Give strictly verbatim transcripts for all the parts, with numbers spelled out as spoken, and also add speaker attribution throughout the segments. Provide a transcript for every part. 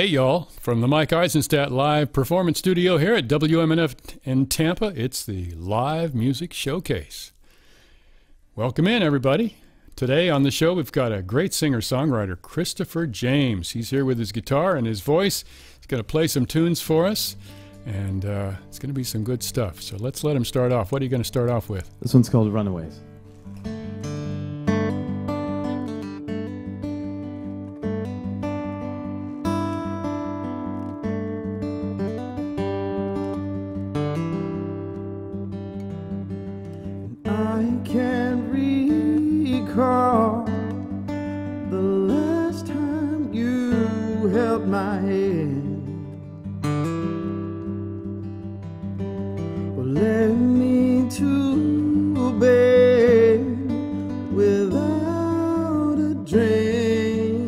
Speaker 1: Hey, y'all. From the Mike Eisenstadt Live Performance Studio here at W M N F in Tampa, it's the Live Music Showcase. Welcome in, everybody. Today on the show, we've got a great singer-songwriter, Christopher James. He's here with his guitar and his voice. He's going to play some tunes for us, and uh, it's going to be some good stuff. So let's let him start off. What are you going to start off with?
Speaker 2: This one's called Runaways. I can't recall the last time you held my hand or led me to bed without a dream.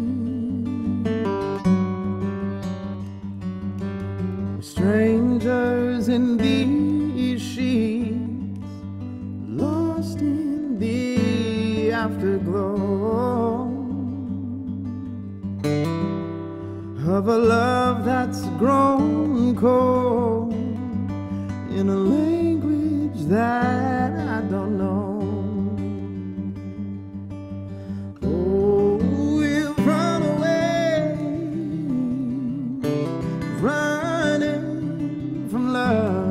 Speaker 2: Strangers in these sheets, lost in the afterglow of a love that's grown cold in a language that I don't know. Oh, we'll run away, running from love.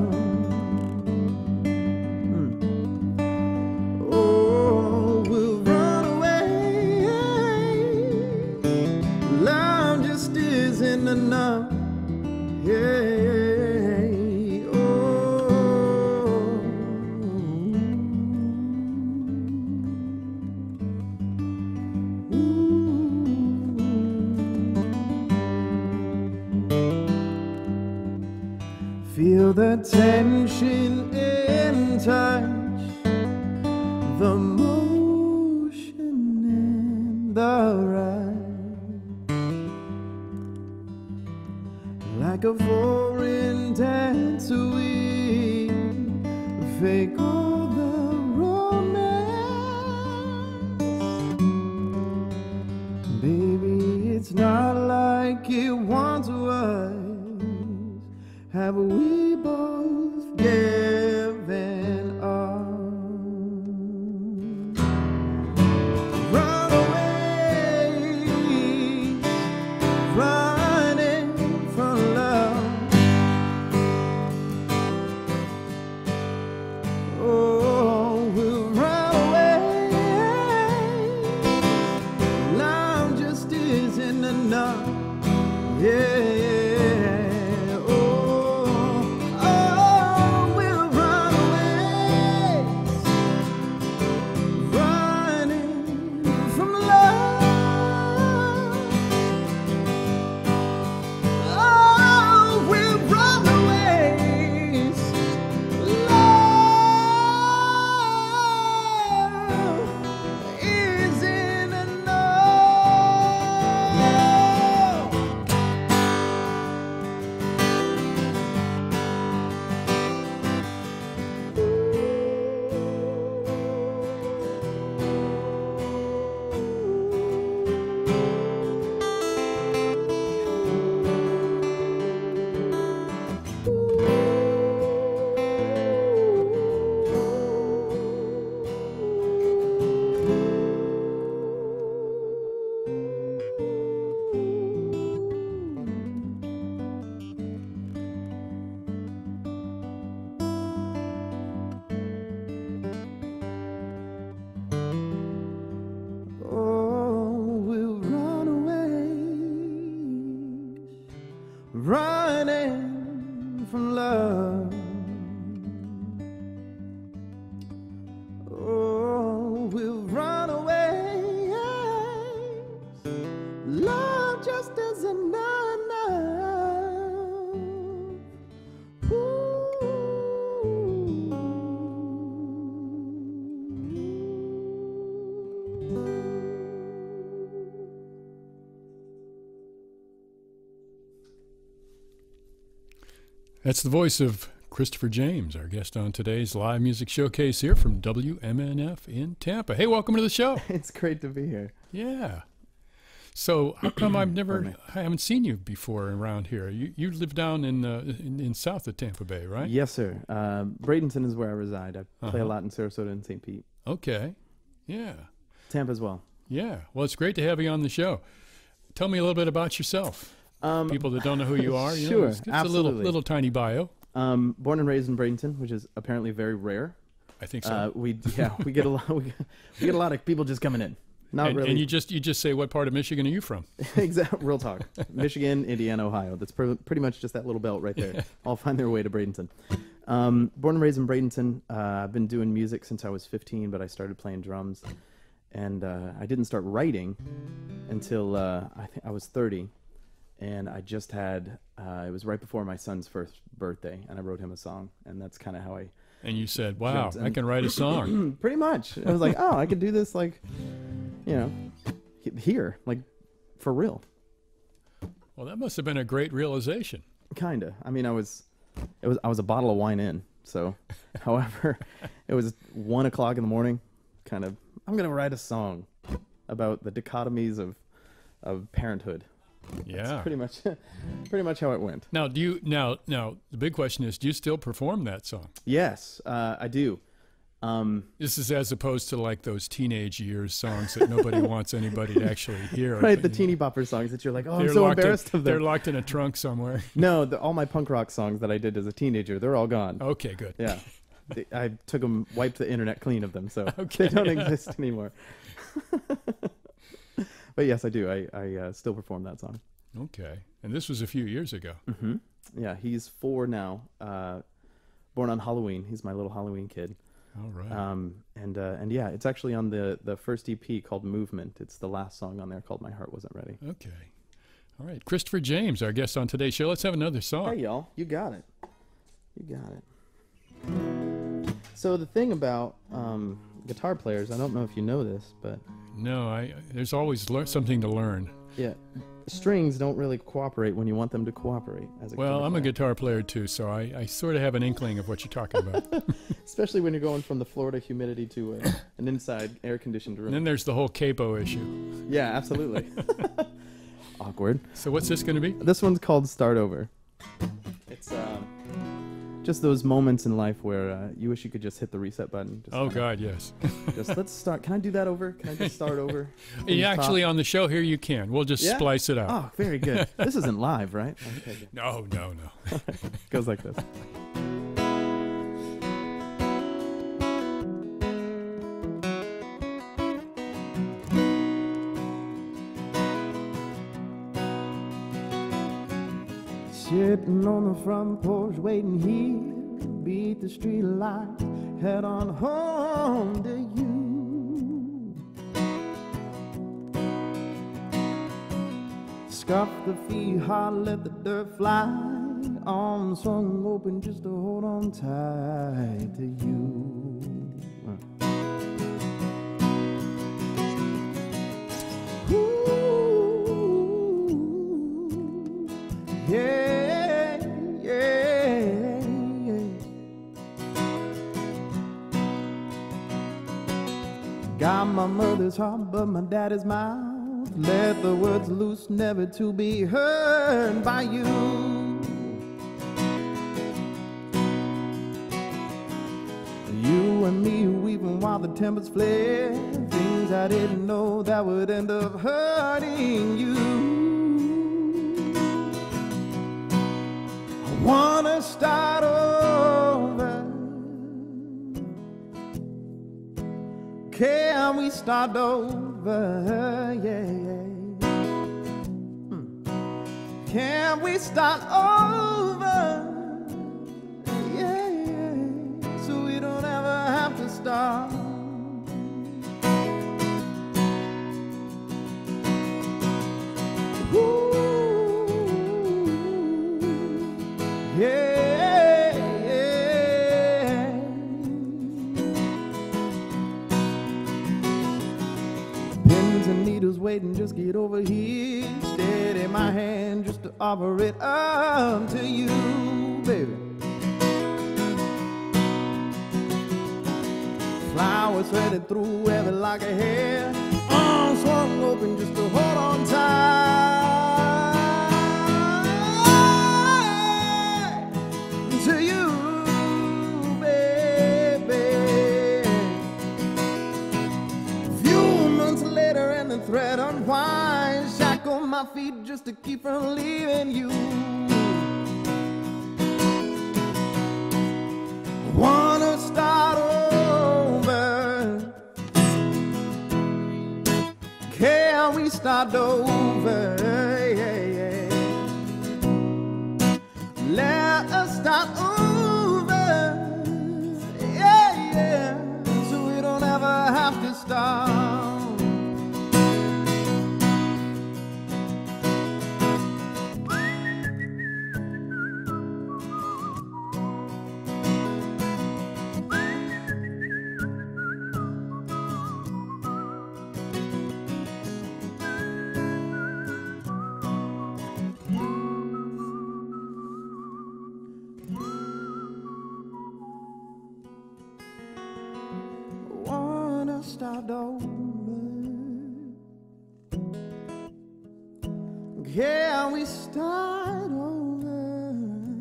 Speaker 2: Enough, yeah, oh. Feel the tension in touch, the motion and the rush, like a foreign dancer, we fake all the romance. Baby, it's not like it once was. Have we both given up? Run away, running from love. Oh, we'll run away. Love just isn't enough. Yeah. Running from love. Oh, we'll run away. Love just isn't enough.
Speaker 1: That's the voice of Christopher James, our guest on today's Live Music Showcase here from W M N F in Tampa. Hey, welcome to the show.
Speaker 2: It's great to be here.
Speaker 1: Yeah. So how come I've never,
Speaker 3: Pardon me.
Speaker 1: I haven't seen you before around here? You you live down in uh, in, in south of Tampa Bay, right?
Speaker 3: Yes, sir. Uh, Bradenton is where I reside. I play
Speaker 1: Uh-huh.
Speaker 3: a lot in Sarasota and Saint Pete.
Speaker 1: Okay. Yeah.
Speaker 3: Tampa as well.
Speaker 1: Yeah. Well, it's great to have you on the show. Tell me a little bit about yourself.
Speaker 3: Um,
Speaker 1: People that don't know who you are, you know,
Speaker 3: sure,
Speaker 1: it's, it's a little
Speaker 3: absolutely.
Speaker 1: little tiny bio.
Speaker 3: Um, born and raised in Bradenton, which is apparently very rare.
Speaker 1: I think so.
Speaker 3: Uh, we yeah we get a lot we get, we get a lot of people just coming in. Not
Speaker 1: and,
Speaker 3: really.
Speaker 1: and you just you just say what part of Michigan are you from?
Speaker 3: Exact real talk. Michigan, Indiana, Ohio. That's pr- pretty much just that little belt right there. All find their way to Bradenton. Um, born and raised in Bradenton. Uh, I've been doing music since I was fifteen, but I started playing drums, and uh, I didn't start writing until uh, I think I was thirty, and I just had. Uh, it was right before my son's first birthday, and I wrote him a song, and that's kind of how I.
Speaker 1: And you said, "Wow,
Speaker 3: Jumped
Speaker 1: I
Speaker 3: in.
Speaker 1: can write a song."
Speaker 3: Pretty much. I was like, oh, I could do this, like, you know, he- here, like, for real.
Speaker 1: Well, that must have been a great realization.
Speaker 3: Kinda. I mean, I was, it was, I was a bottle of wine in. So, however, it was one o'clock in the morning. Kind of, I'm gonna write a song about the dichotomies of, of parenthood.
Speaker 1: Yeah.
Speaker 3: That's pretty much, pretty much how it went.
Speaker 1: Now, do you now now the big question is, do you still perform that song?
Speaker 3: Yes, uh, I do. Um,
Speaker 1: This is as opposed to like those teenage years songs that nobody wants anybody to actually hear.
Speaker 3: right, the teeny bopper songs that you're like, oh, I'm
Speaker 1: They're
Speaker 3: so
Speaker 1: locked in-
Speaker 3: embarrassed of
Speaker 1: They're
Speaker 3: them.
Speaker 1: locked in a trunk somewhere.
Speaker 3: No, the, all my punk rock songs that I did as a teenager, they're all gone.
Speaker 1: Okay, good.
Speaker 3: Yeah. They- I took them, wiped the internet clean of them, so
Speaker 1: Okay.
Speaker 3: they don't exist anymore. But yes, I do. I, I uh, still perform that song.
Speaker 1: Okay. And this was a few years ago.
Speaker 3: Mm-hmm. Yeah, he's four now. Uh, born on Halloween. He's my little Halloween kid.
Speaker 1: All right.
Speaker 3: Um, and uh, and yeah, it's actually on the the first E P called Movement. It's the last song on there called My Heart Wasn't Ready.
Speaker 1: Okay. All right. Christopher James, our guest on today's show. Let's have another song.
Speaker 3: Hey, y'all. You got it. You got it. So the thing about um, guitar players, I don't know if you know this, but
Speaker 1: No, I. There's always lear- something to learn.
Speaker 3: yeah, strings don't really cooperate when you want them to cooperate. As a
Speaker 1: Well,
Speaker 3: guitar
Speaker 1: I'm a
Speaker 3: player.
Speaker 1: guitar player too, so I, I sort of have an inkling of what you're talking about.
Speaker 3: Especially when you're going from the Florida humidity to a, an inside air-conditioned room.
Speaker 1: And then there's the whole capo issue.
Speaker 3: Yeah, absolutely. Awkward.
Speaker 1: So what's this going to be?
Speaker 3: This one's called Start Over. It's um, just those moments in life where uh, you wish you could just hit the reset button. Just
Speaker 1: Oh
Speaker 3: kinda-
Speaker 1: God, yes.
Speaker 3: Just let's start. Can I do that over? Can I just start over? from the
Speaker 1: Yeah,
Speaker 3: top?
Speaker 1: actually, on the show here you can. We'll just
Speaker 3: Yeah?
Speaker 1: splice it out.
Speaker 3: Oh, very good. This isn't live, right? Okay, good.
Speaker 1: No, no, no.
Speaker 3: Goes like this.
Speaker 2: Sitting on the front porch waiting here, beat the street lights, head on home to you. Scuff the feet hard, let the dirt fly, arms swung open just to hold on tight to you. Ooh, yeah, yeah, yeah. Got my mother's heart, but my daddy's mouth. Let the words loose, never to be heard by you. You and me weeping while the tempers flare. Things I didn't know that would end up hurting you. I wanna start over. Can we start over? Yeah, yeah. Hmm. Can we start over? Yeah, yeah. So we don't ever have to start. Ooh, yeah, yeah. Pins and needles waiting, just get over here. Steady my hand just to offer it up to you, baby. Flowers threaded through every lock of hair. On arms swung open just to hold on tight to you, baby. A few months later and the thread unwinds, shackle my feet just to keep from leaving you. Wanna start over? Can we start over? Yeah, yeah. Let us start over. Yeah, yeah. So we don't ever have to stop. Start over. Can we start over?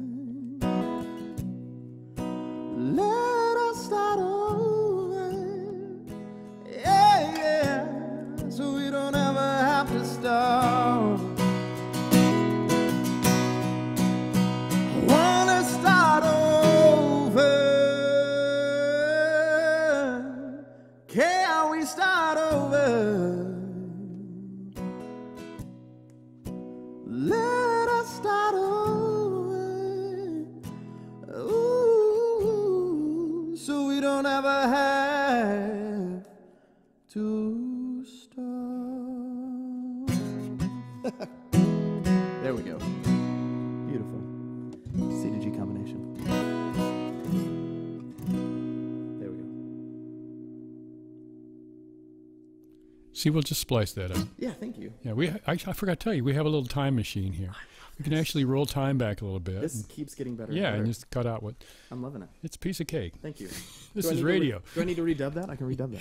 Speaker 2: Let us start over. Yeah, yeah. So we don't ever have to stop. I wanna start over. Can we start over? Let us start over. Ooh, so we don't ever have to stop. There we go. Beautiful. C to G combination.
Speaker 1: See, we'll just splice that up.
Speaker 2: Yeah, thank you.
Speaker 1: Yeah, we. I, I forgot to tell you, we have a little time machine here. We can actually roll time back a little bit.
Speaker 2: This
Speaker 1: and,
Speaker 2: keeps getting better.
Speaker 1: yeah,
Speaker 2: and,
Speaker 1: and
Speaker 2: better.
Speaker 1: just cut out what.
Speaker 2: I'm loving it.
Speaker 1: It's a piece of cake.
Speaker 2: Thank you.
Speaker 1: This
Speaker 2: Do I
Speaker 1: is
Speaker 2: need to
Speaker 1: radio.
Speaker 2: re- do I need to redub that? I can redub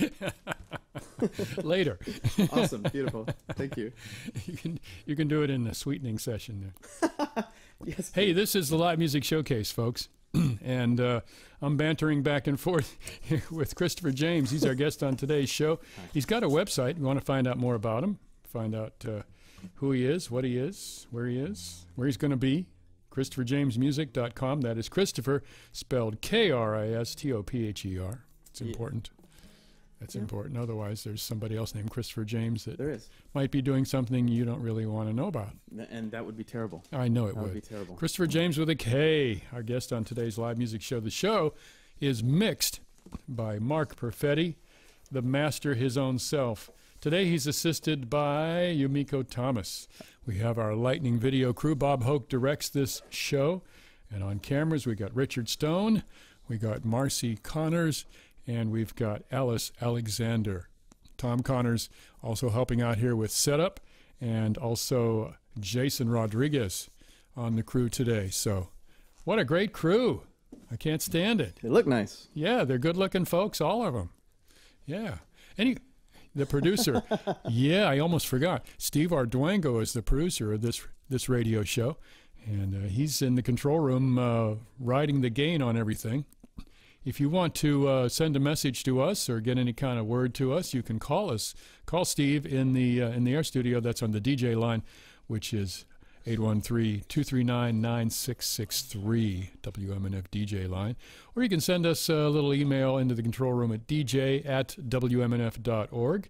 Speaker 2: that.
Speaker 1: Later.
Speaker 2: Awesome. Beautiful. Thank you.
Speaker 1: You can you can do it in the sweetening session there.
Speaker 2: Yes.
Speaker 1: Hey, this is the Live Music Showcase, folks. And uh, I'm bantering back and forth here with Christopher James. He's our guest on today's show. He's got a website. You want to find out more about him, find out uh, who he is, what he is, where he is, where he's going to be. Christopher James Music dot com. That is Christopher, spelled K R I S T O P H E R. It's important. Yeah. That's yeah. important. Otherwise, there's somebody else named Christopher James that
Speaker 2: there is.
Speaker 1: might be doing something you don't really want to know about.
Speaker 2: And that would be terrible.
Speaker 1: I know it
Speaker 2: that
Speaker 1: would.
Speaker 2: would be terrible.
Speaker 1: Christopher James with a K, our guest on today's live music show. The show is mixed by Mark Perfetti, the master his own self. Today he's assisted by Yumiko Thomas. We have our lightning video crew. Bob Hoke directs this show. And on cameras, we got Richard Stone, we got Marcy Connors, and we've got Alice Alexander. Tom Connors also helping out here with setup, and also Jason Rodriguez on the crew today. So what a great crew. I can't stand it.
Speaker 2: They look nice.
Speaker 1: Yeah, they're good-looking folks, all of them. Yeah. Any, the producer, yeah, I almost forgot. Steve Arduengo is the producer of this this radio show, and uh, he's in the control room uh, riding the gain on everything. If you want to uh, send a message to us or get any kind of word to us, you can call us. Call Steve in the uh, in the air studio. That's on the D J line, which is eight one three, two three nine, nine six six three, W M N F D J line. Or you can send us a little email into the control room at d j at w m n f dot org.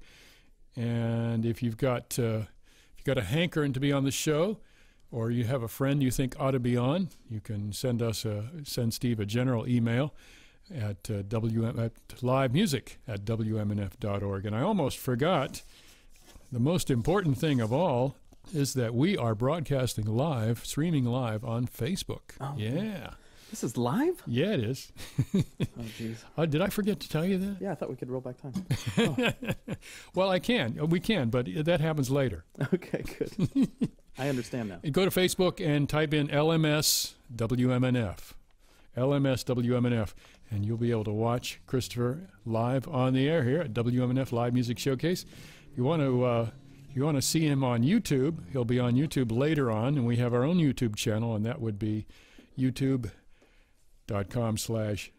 Speaker 1: And if you've got uh, if you've got a hankering to be on the show, or you have a friend you think ought to be on, you can send us a send Steve a general email at uh, W M at live music at w m n f dot org. And I almost forgot, the most important thing of all is that we are broadcasting live, streaming live on Facebook.
Speaker 2: Oh,
Speaker 1: yeah.
Speaker 2: This is live?
Speaker 1: Yeah, it is.
Speaker 2: Oh, jeez.
Speaker 1: Uh, did I forget to tell you that?
Speaker 2: Yeah, I thought we could roll back time. Oh.
Speaker 1: Well, I can. We can, but that happens later.
Speaker 2: Okay, good. I understand now.
Speaker 1: Go to Facebook and type in L M S W M N F. L M S W M N F. And you'll be able to watch Christopher live on the air here at W M N F Live Music Showcase. you want to uh, you want to see him on YouTube, he'll be on YouTube later on, and we have our own YouTube channel, and that would be youtube.com slash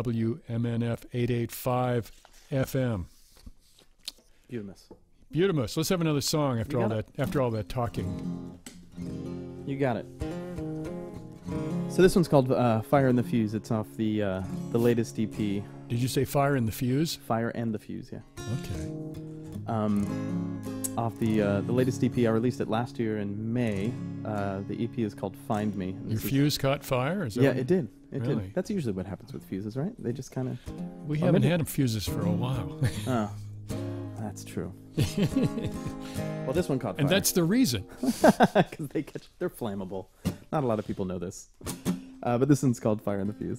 Speaker 1: WMNF885 FM.
Speaker 3: Beautiful.
Speaker 1: Beautiful. Let's have another song after
Speaker 3: You
Speaker 1: all
Speaker 3: got
Speaker 1: that after all that talking.
Speaker 3: You got it. So this one's called uh, Fire and the Fuse. It's off the uh, the latest E P.
Speaker 1: Did you say Fire in the Fuse?
Speaker 3: Fire and the Fuse, yeah.
Speaker 1: Okay.
Speaker 3: Um, off the uh, the latest E P, I released it last year in May. Uh, the E P is called Find Me. And
Speaker 1: Your
Speaker 3: this is-
Speaker 1: fuse caught fire? Is that
Speaker 3: Yeah,
Speaker 1: what-
Speaker 3: it did. It
Speaker 1: Really?
Speaker 3: did. That's usually what happens with fuses, right? They just kind of.
Speaker 1: We
Speaker 3: Or
Speaker 1: haven't
Speaker 3: maybe-
Speaker 1: had fuses for a while.
Speaker 3: Oh, that's true. Well, this one caught fire.
Speaker 1: And that's the reason.
Speaker 3: because they catch. They're flammable. Not a lot of people know this, uh, but this one's called Fire and the Fuse.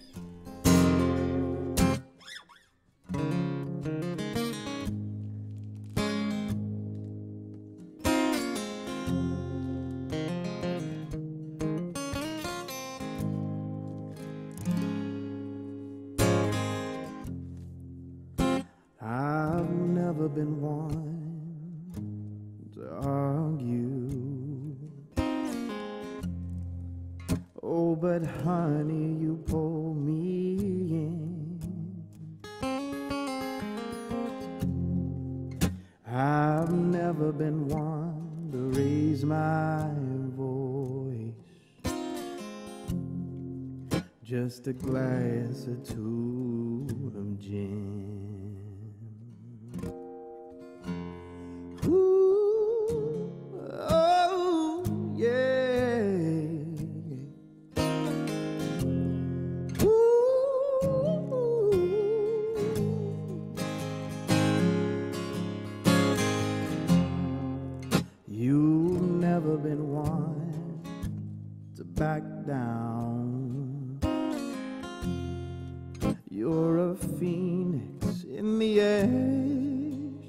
Speaker 3: I've never been one to argue. Oh, but honey, you pull me in. I've never been one to raise my voice. Just a glass or two of gin. Ooh, oh, yeah. Ooh. You've never been one to back down. You're a phoenix in the ash.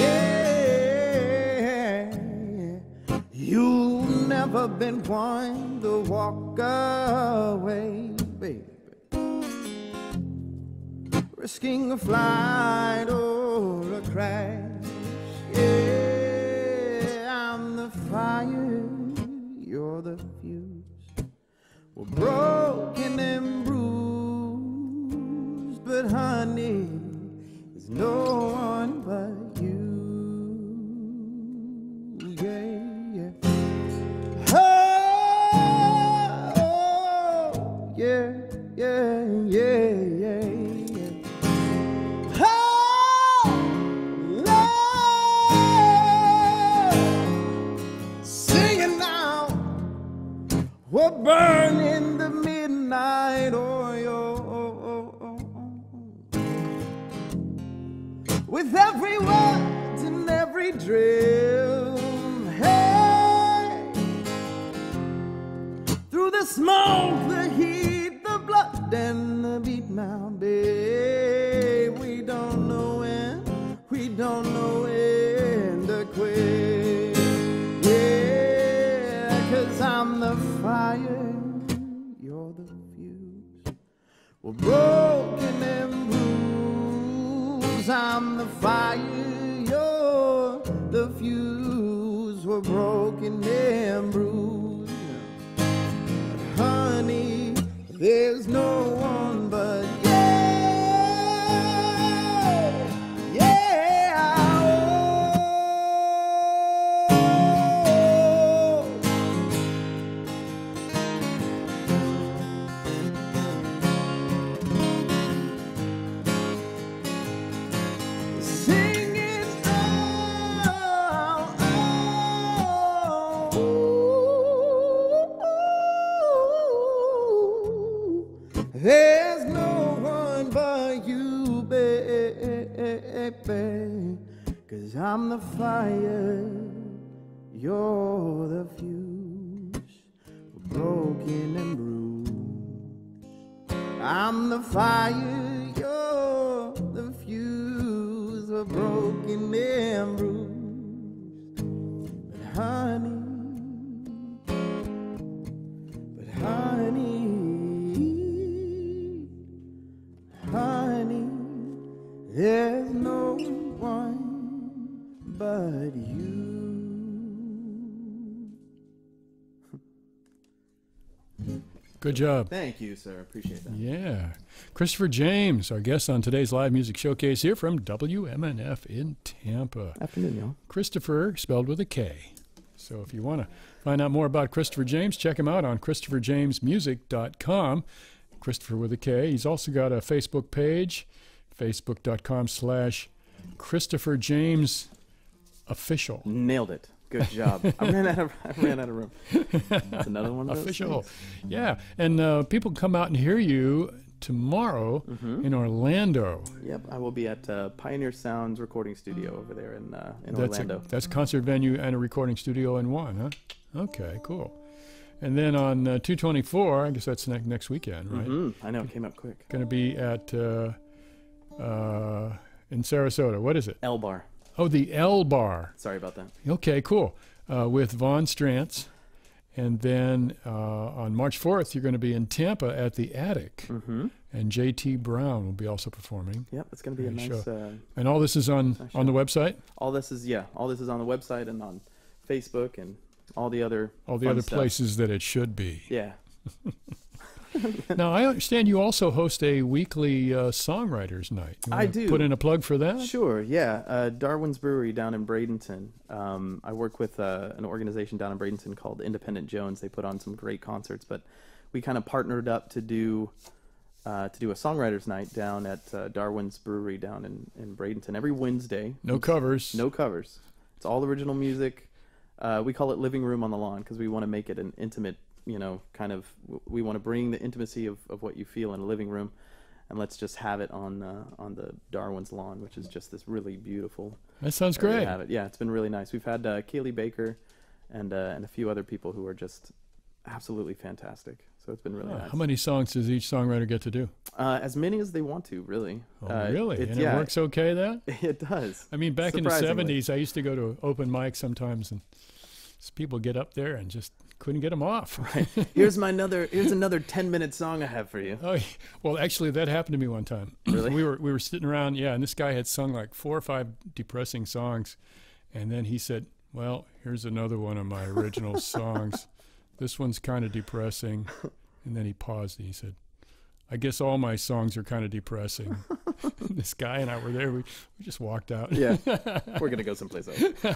Speaker 3: Yeah. You've never been one to walk away, baby, risking a flight or a crash. Yeah, I'm the fire, you're the fuse. We're broken and bruised, but honey, there's no one but you. Yeah, yeah. Oh, yeah, yeah, yeah, yeah, yeah. Oh, Lord, sing it now. We're burning the midnight oil with every word and every drill. Hey, through the smoke, the heat, the blood, and the beat. Now, babe, we don't know when, we don't know when to quit. Yeah, 'cause I'm the fire, you're the fuse. We're broken and bruised. I'm the fire, you're the fuse. We're broken and bruised. But honey, there's no one but you. Yeah, oh. Sing it now. Oh, there's no one but you, baby. 'Cause I'm the fire, you're the fuse. We're broken and bruised. I'm the fire, you're the fuse. We're broken and bruised. But honey, but honey, honey, there's no one
Speaker 1: Good job.
Speaker 3: Thank you, sir. Appreciate that.
Speaker 1: Yeah. Christopher James, our guest on today's live music showcase here from W M N F in Tampa.
Speaker 3: Afternoon, y'all.
Speaker 1: Christopher spelled with a K. So if you want to find out more about Christopher James, check him out on christopher james music dot com. Christopher with a K. He's also got a Facebook page, facebook dot com slash Christopher James Official.
Speaker 3: Nailed it. Good job. I ran out of I ran out of room. That's another one of those
Speaker 1: Official.
Speaker 3: things.
Speaker 1: Yeah. And uh, people come out and hear you tomorrow
Speaker 3: Mm-hmm.
Speaker 1: in Orlando.
Speaker 3: Yep, I will be at uh, Pioneer Sounds recording studio over there in uh, in
Speaker 1: That's
Speaker 3: Orlando.
Speaker 1: A, that's a concert venue and a recording studio in one, huh? Okay, cool. And then on uh, two twenty-four, I guess that's ne- next weekend, right?
Speaker 3: Mm-hmm. I know, it came up quick.
Speaker 1: Going to be at uh, uh, in Sarasota. What is it?
Speaker 3: L Bar.
Speaker 1: Oh, the L Bar.
Speaker 3: Sorry about that.
Speaker 1: Okay, cool. Uh, with Vaughn Strantz. And then uh, on March fourth, you're going to be in Tampa at the Attic.
Speaker 3: Mm-hmm.
Speaker 1: And J T Brown will be also performing.
Speaker 3: Yep, it's going to be a
Speaker 1: Great
Speaker 3: nice.
Speaker 1: show.
Speaker 3: Uh,
Speaker 1: And all this is on,
Speaker 3: Nice
Speaker 1: on the website?
Speaker 3: all this is yeah. All this is on the website and on Facebook and all the other.
Speaker 1: All the
Speaker 3: fun
Speaker 1: other
Speaker 3: stuff.
Speaker 1: places that it should be.
Speaker 3: Yeah.
Speaker 1: Now, I understand you also host a weekly uh, songwriters night. You
Speaker 3: I
Speaker 1: wanna
Speaker 3: do.
Speaker 1: Put in a plug for that?
Speaker 3: Sure, yeah. Uh, Darwin's Brewery down in Bradenton. Um, I work with uh, an organization down in Bradenton called Independent Jones. They put on some great concerts, but we kind of partnered up to do uh, to do a songwriters night down at uh, Darwin's Brewery down in, in Bradenton every Wednesday.
Speaker 1: No covers.
Speaker 3: No covers. It's all original music. Uh, we call it Living Room on the Lawn because we want to make it an intimate, you know, kind of, we want to bring the intimacy of, of what you feel in a living room, and let's just have it on uh, on the Darwin's lawn, which is just this really beautiful.
Speaker 1: That sounds
Speaker 3: area to
Speaker 1: great.
Speaker 3: have it. Yeah, it's been really nice. We've had uh, Kaylee Baker and uh, and a few other people who are just absolutely fantastic. So it's been really
Speaker 1: Oh,
Speaker 3: nice.
Speaker 1: how many songs does each songwriter get to do?
Speaker 3: Uh, as many as they want to, really.
Speaker 1: Oh,
Speaker 3: Uh,
Speaker 1: really?
Speaker 3: It's,
Speaker 1: And
Speaker 3: yeah,
Speaker 1: it works okay, that?
Speaker 3: It does.
Speaker 1: I mean, back in the
Speaker 3: Surprisingly.
Speaker 1: seventies, I used to go to open mics sometimes, and s- people get up there and just couldn't get them off.
Speaker 3: Right. Here's my another. Here's another ten minute song I have for you.
Speaker 1: Oh, well, actually, that happened to me one time.
Speaker 3: Really?
Speaker 1: we were we were sitting around, yeah, and this guy had sung like four or five depressing songs, and then he said, "Well, here's another one of my original songs. This one's kind of depressing," and then he paused and he said, "I guess all my songs are kind of depressing." This guy and I were there. We, we just walked out.
Speaker 3: Yeah, we're gonna go someplace else.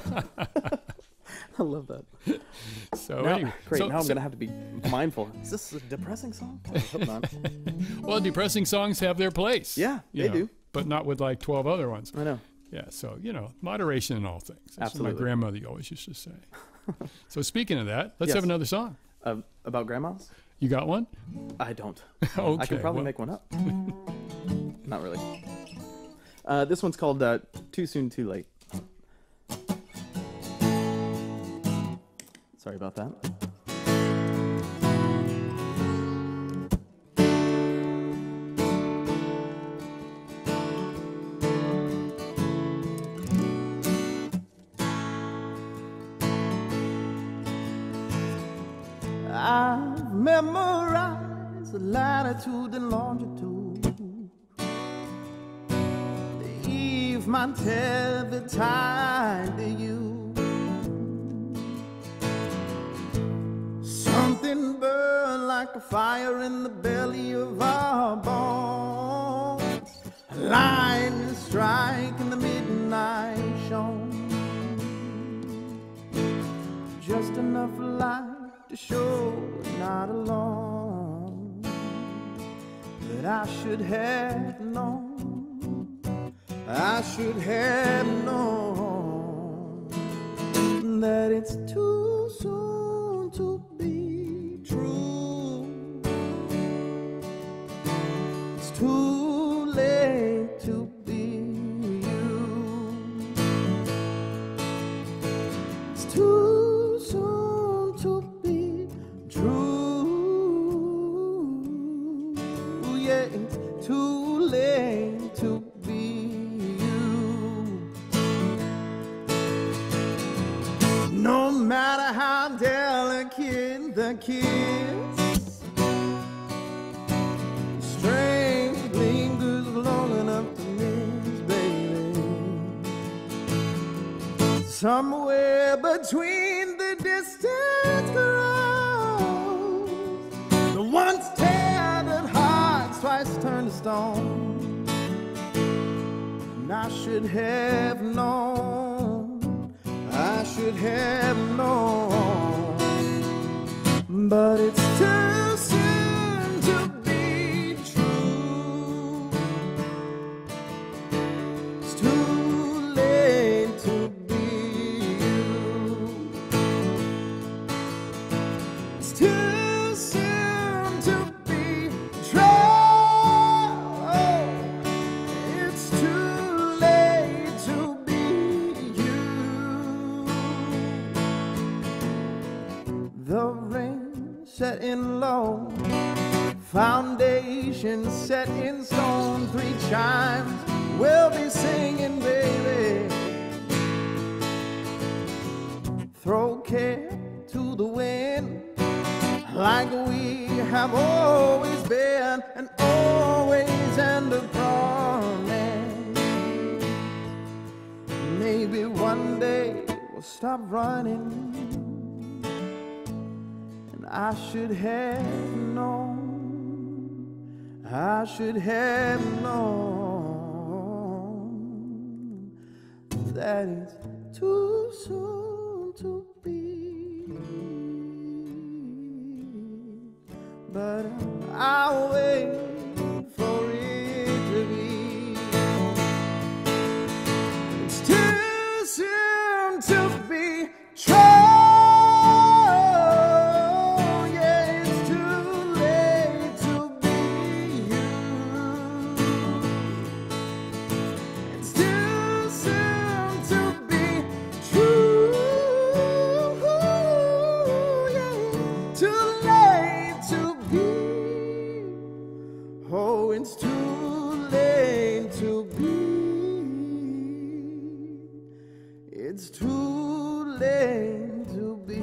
Speaker 3: I love that.
Speaker 1: So
Speaker 3: Now-
Speaker 1: anyway,
Speaker 3: great.
Speaker 1: so-
Speaker 3: now I'm
Speaker 1: so-
Speaker 3: gonna have to be mindful. Is this a depressing song? I hope not.
Speaker 1: well, depressing songs have their place.
Speaker 3: Yeah,
Speaker 1: you
Speaker 3: they
Speaker 1: know,
Speaker 3: do.
Speaker 1: but not with like twelve other ones.
Speaker 3: I know.
Speaker 1: Yeah, so, you know, moderation in all things. That's what
Speaker 3: Absolutely.
Speaker 1: my grandmother always used to say. So speaking of that, let's
Speaker 3: Yes.
Speaker 1: have another song.
Speaker 3: Uh, about grandmas?
Speaker 1: You got one?
Speaker 3: I don't.
Speaker 1: Okay.
Speaker 3: I can probably
Speaker 1: well,
Speaker 3: make one up. Not really. Uh, this one's called uh, "Too Soon, Too Late." Sorry about that.
Speaker 2: I've memorized the latitude and longitude. The eve might tell the time to you. Something burned like a fire in the belly of our bones. A lightning strike in the midnight shone. Just enough light to show we're not alone. But I should have known, I should have known that it's too soon to be true. It's too late to be you. It's too soon to be true. Yeah, it's too late to be you. No matter how delicate the kiss, strength lingers long enough to miss, baby. Somewhere between the distant grows the one should have known, I should have known, but it's too soon to be true. It's too late to be you. It's too soon to be true. It's too late to be you. The rain set in low, foundation set in stone. Three chimes we'll be singing, baby. Throw care to the wind, like we have always been and always end upon it. Maybe one day we'll stop running, and I should have known, I should have known that it's too soon to be, but I'll wait for it to be. It's too soon to be true. Yeah, it's too late to be you. It's too soon to be true. Yeah, too late to be. Oh, it's too late to be. It's too late to be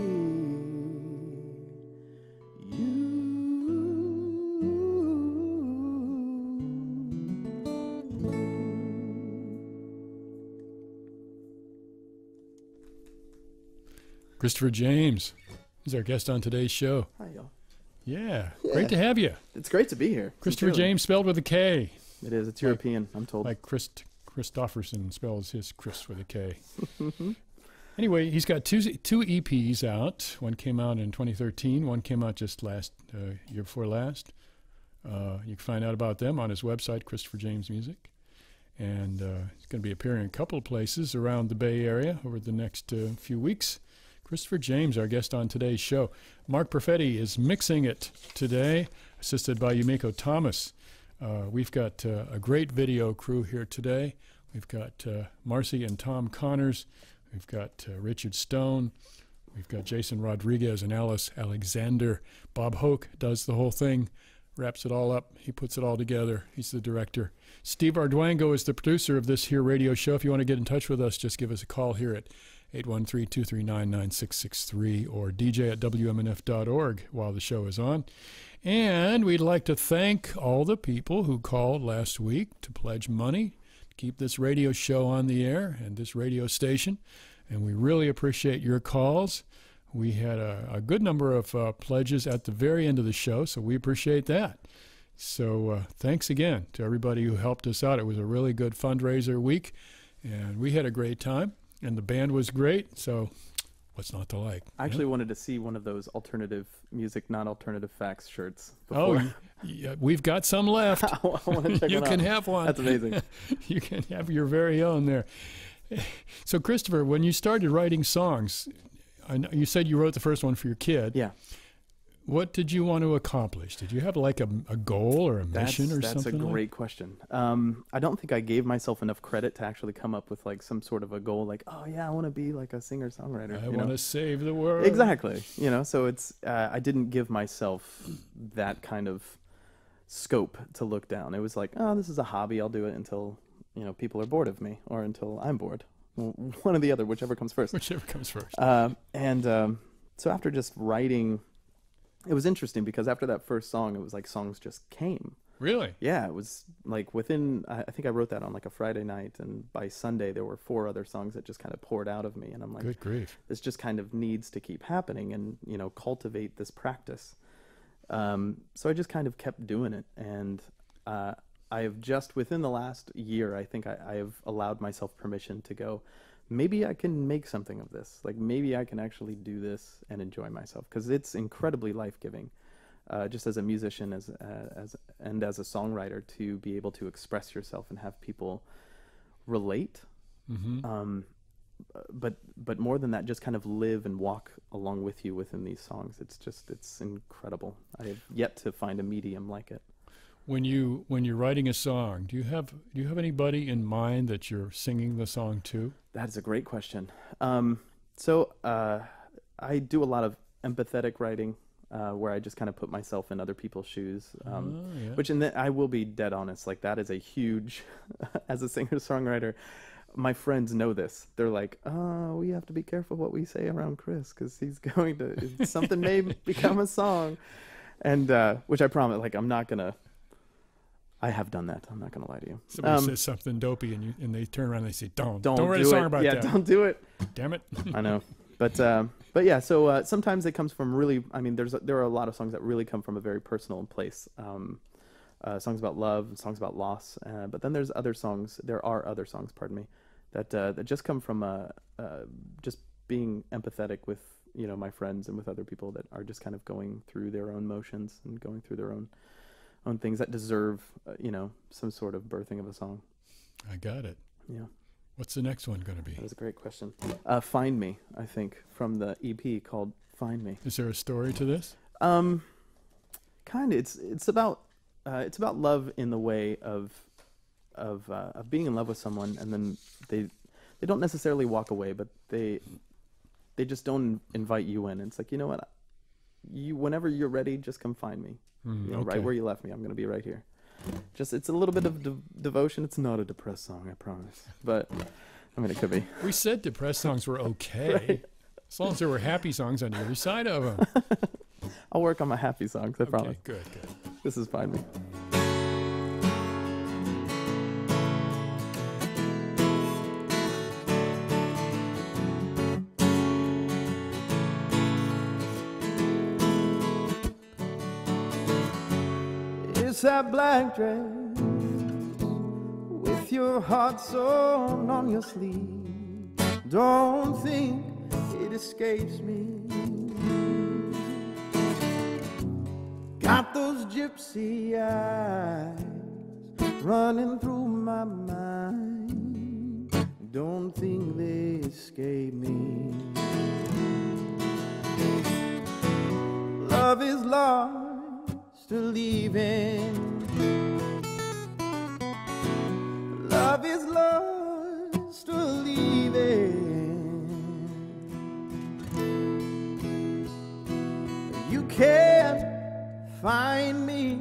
Speaker 1: Christopher James is our guest on today's show.
Speaker 3: Hi, y'all.
Speaker 1: Yeah,
Speaker 3: Yeah.
Speaker 1: great to have you.
Speaker 3: It's great to be here.
Speaker 1: Christopher
Speaker 3: Sincerely.
Speaker 1: James spelled with a K,
Speaker 3: It is. It's
Speaker 1: Like-
Speaker 3: European, I'm told.
Speaker 1: like Chris Christofferson spells his Chris with a K. Anyway, he's got two two E Ps out. One came out in twenty thirteen. One came out just last uh, year before last. Uh, you can find out about them on his website, Christopher James Music. And uh, he's going to be appearing in a couple of places around the Bay Area over the next uh, few weeks. Christopher James, our guest on today's show. Mark Perfetti is mixing it today, assisted by Yumiko Thomas. Uh, we've got uh, a great video crew here today. We've got uh, Marcy and Tom Connors. We've got uh, Richard Stone. We've got Jason Rodriguez and Alice Alexander. Bob Hoke does the whole thing, wraps it all up. He puts it all together. He's the director. Steve Arduango is the producer of this here radio show. If you want to get in touch with us, just give us a call here at eight one three, two three nine, nine six six three or d j at w m n f dot org while the show is on. And we'd like to thank all the people who called last week to pledge money to keep this radio show on the air and this radio station. And we really appreciate your calls. We had a, a good number of uh, pledges at the very end of the show, so we appreciate that. So uh, thanks again to everybody who helped us out. It was a really good fundraiser week, and we had a great time, and the band was great, so what's not to like?
Speaker 3: I actually wanted to see one of those alternative music, not alternative facts shirts.
Speaker 1: Oh,
Speaker 3: Before.
Speaker 1: yeah, we've got some left.
Speaker 3: I want to check
Speaker 1: You
Speaker 3: one
Speaker 1: can
Speaker 3: out.
Speaker 1: have one.
Speaker 3: That's amazing.
Speaker 1: You can have your very own there. So, Christopher, when you started writing songs, I know you said you wrote the first one for your kid.
Speaker 3: Yeah.
Speaker 1: What did you want to accomplish? Did you have like a, a goal or a
Speaker 3: That's,
Speaker 1: mission or
Speaker 3: that's
Speaker 1: something?
Speaker 3: a
Speaker 1: like-
Speaker 3: great question. Um, I don't think I gave myself enough credit to actually come up with like some sort of a goal, like, oh yeah, I want to be like a singer-songwriter.
Speaker 1: I
Speaker 3: you
Speaker 1: want
Speaker 3: know?
Speaker 1: to save the world.
Speaker 3: Exactly. You know, so it's uh, I didn't give myself that kind of scope to look down. It was like, oh, this is a hobby. I'll do it until, you know, people are bored of me or until I'm bored. Well, one or the other, whichever comes first.
Speaker 1: Whichever comes first.
Speaker 3: Uh, and um, so after just writing, it was interesting because after that first song, it was like songs just came.
Speaker 1: Really?
Speaker 3: Yeah, it was like within, I I think I wrote that on like a Friday night, and by Sunday there were four other songs that just kind of poured out of me, and I'm like,
Speaker 1: Good grief.
Speaker 3: this just kind of needs to keep happening and, you know, cultivate this practice. Um, so I just kind of kept doing it, and uh, I have just within the last year, I think I, I have allowed myself permission to go, maybe I can make something of this. Like maybe I can actually do this and enjoy myself, because it's incredibly life-giving, uh, just as a musician, as uh, as and as a songwriter, to be able to express yourself and have people relate. Mm-hmm. Um, but but more than that, just kind of live and walk along with you within these songs. It's just it's incredible. I have yet to find a medium like it.
Speaker 1: When you when you're writing a song, do you have do you have anybody in mind that you're singing the song to?
Speaker 3: That's a great question. Um, so uh, I do a lot of empathetic writing, uh, where I just kind of put myself in other people's shoes. Um,
Speaker 1: oh, yeah.
Speaker 3: Which, in the, I will be dead honest, like that is a huge, as a singer-songwriter, my friends know this. They're like, oh, we have to be careful what we say around Chris, because he's going to, something may become a song. And, uh, which I promise, like, I'm not going to, I have done that. I'm not going to lie to you.
Speaker 1: Somebody
Speaker 3: um,
Speaker 1: says something dopey and you, and they turn around and they say, don't,
Speaker 3: don't,
Speaker 1: don't write
Speaker 3: do
Speaker 1: a song
Speaker 3: it.
Speaker 1: about
Speaker 3: yeah,
Speaker 1: that.
Speaker 3: Yeah, don't do it.
Speaker 1: Damn it.
Speaker 3: I know. But, um, but yeah, so uh, sometimes it comes from really, I mean, there's a, there are a lot of songs that really come from a very personal place. Um, uh, songs about love, songs about loss. Uh, but then there's other songs, there are other songs, pardon me, that uh, that just come from uh, uh, just being empathetic with, you know, my friends and with other people that are just kind of going through their own motions and going through their own own things that deserve, uh, you know, some sort of birthing of a song.
Speaker 1: I got it.
Speaker 3: Yeah.
Speaker 1: What's the next one going to be?
Speaker 3: That was a great question. Uh, Find Me, I think, from the E P called Find Me.
Speaker 1: Is there a story to this?
Speaker 3: Um, kind of. It's it's about uh, it's about love in the way of of uh, of being in love with someone, and then they they don't necessarily walk away, but they they just don't invite you in. It's like, you know what, you whenever you're ready, just come find me.
Speaker 1: Mm,
Speaker 3: you know,
Speaker 1: okay.
Speaker 3: right where you left me, I'm gonna be right here. Just it's a little bit of de- devotion. It's not a depressed song, I promise, but I mean it could be.
Speaker 1: We said depressed songs were okay,
Speaker 3: Right.
Speaker 1: as long as there were happy songs on the other side of them.
Speaker 3: I'll work on my happy songs, I
Speaker 1: Okay,
Speaker 3: promise.
Speaker 1: good, good.
Speaker 3: This is Find Me. It's that black dress with your heart sewn on your sleeve. Don't think it escapes me. Got those gypsy eyes running through my mind. Don't think they escape me. Love is lost to leaving. Love is lost to leaving. You can't find me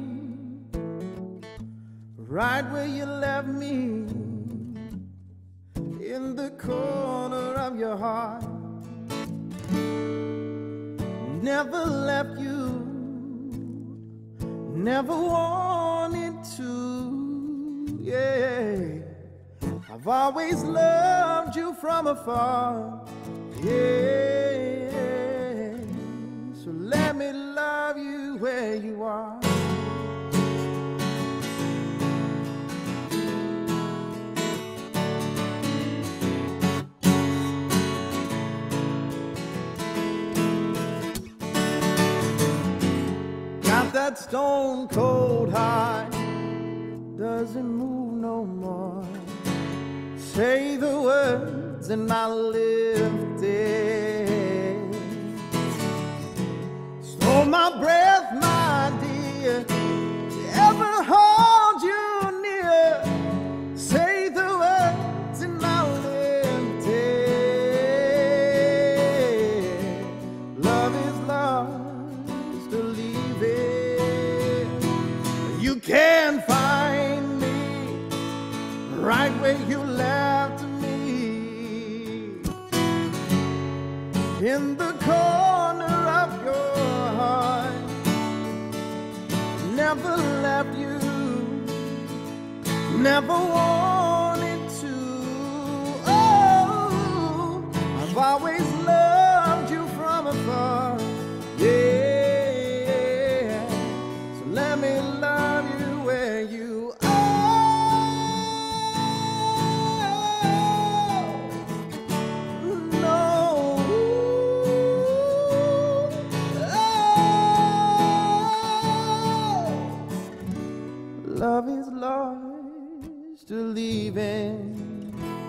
Speaker 3: right where you left me, in the corner of your heart. Never left you, never wanted to, yeah. I've always loved you from afar, yeah. So let me love you where you are. Got that stone cold heart, doesn't move no more. Say the words and I'll lift it. Slow my breath, my dear, to ever hold you near. Say the words and I'll lift it. Love is lost to leave it. You can find me right where you left me, in the corner of your heart. Never left you, never wanted to. Oh, I've always loved you from afar, yeah. So let me love you where you are.
Speaker 2: still leaving.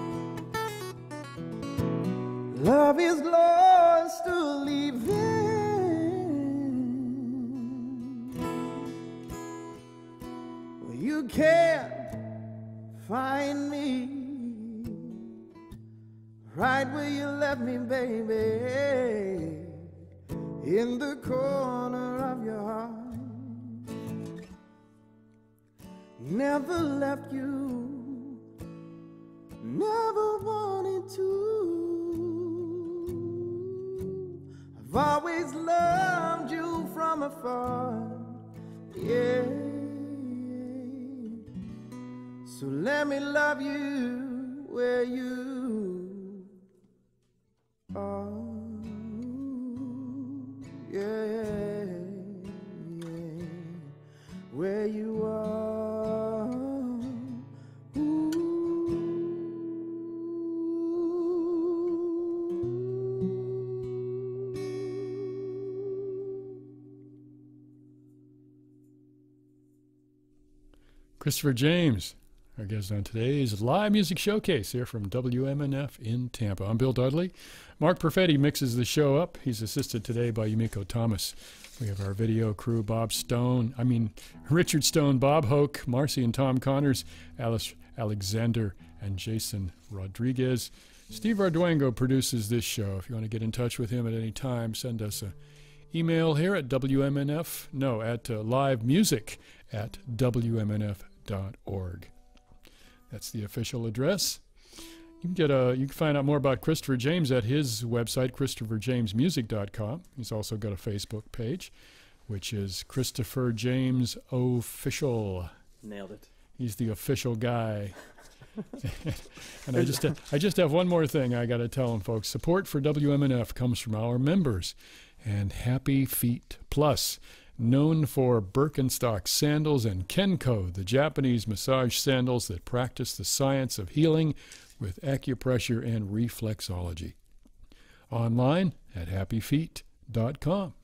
Speaker 2: Love is lost, still leaving. Well, you can't find me right where you left me, baby, in the corner of your heart. Never left you, never wanted to. I've always loved you from afar, yeah. So let me love you where you are, yeah, yeah. Where you are.
Speaker 1: Christopher James, our guest on today's live music showcase here from W M N F in Tampa. I'm Bill Dudley. Mark Perfetti mixes the show up. He's assisted today by Yumiko Thomas. We have our video crew, Bob Stone, I mean, Richard Stone, Bob Hoke, Marcy and Tom Connors, Alice Alexander, and Jason Rodriguez. Steve Arduengo produces this show. If you want to get in touch with him at any time, send us a email here at W M N F, no, at uh, livemusic at W M N F dot org. That's the official address. You can get a, you can find out more about Christopher James at his website, christopher james music dot com. He's also got a Facebook page, which is Christopher James Official.
Speaker 3: Nailed it.
Speaker 1: He's the official guy. And I just, I just have one more thing I got to tell them, folks. Support for W M N F comes from our members and Happy Feet Plus, known for Birkenstock sandals, and Kenko, the Japanese massage sandals that practice the science of healing with acupressure and reflexology. Online at happy feet dot com.